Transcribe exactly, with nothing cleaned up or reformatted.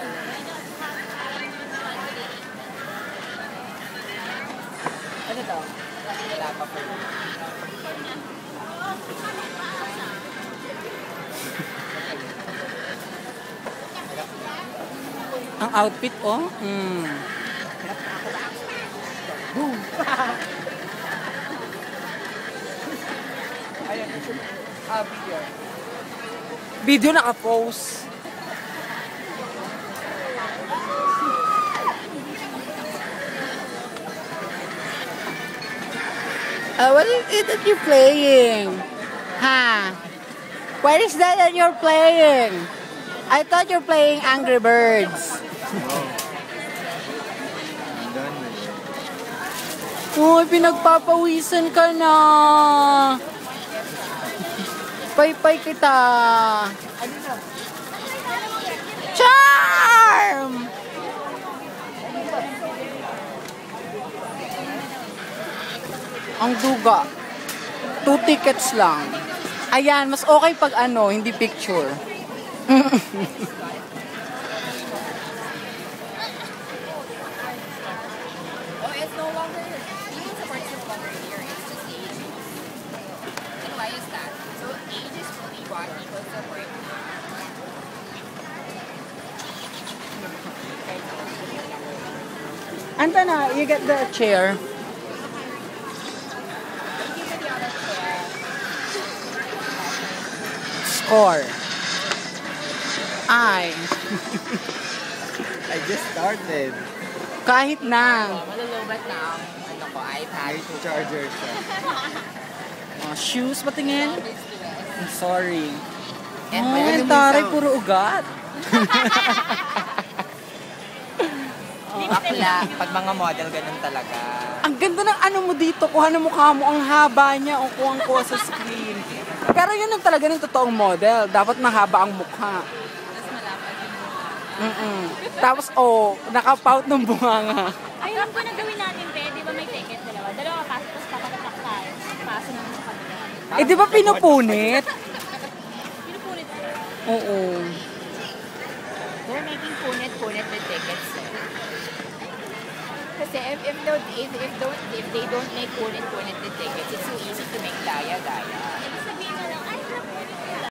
Ano to? Wala pa po. Ang outfit, oh. Mm. Boom! Ayun, ah, video. Video naka-post. Uh, what is it that you're playing? Huh? What is that that you're playing? I thought you're playing Angry Birds. Uy, pinagpapawisan ka na. Pay-pay kita. Charm! Ang duga. Two tickets lang. Ayan, mas okay pag ano, hindi picture. Antana, you get the chair. Score. I. I just started. Kahit na. Malulubat na ang ano ko, iPad. May charger siya. Oh, shoes, patingin. I'm sorry. And oh, ang taray, puro ugat. Bakla, pag mga model, ganun talaga. Ang ganda ng ano mo dito, kuha ng mukha mo, ang haba niya, o kuha-kuha sa screen. Pero yun ang talaga ng totoong model. Dapat mahaba ang mukha. Tapos malapad yung bunga. Mm-mm. Tapos, oh, nakapout ng bunganga. Ay, alam ko na gawin natin, be. Di ba may ticket dalawa? Dalawa pasok, tapos papatak tayo. Paso naman sa kabila. Eh, di ba pinupunit? Pinupunit ko. Oo. They're making punit-punit with tickets. Kasi if, if, don't, if, if, don't, if they don't make punit-punit with tickets, it's so easy to make daya-daya.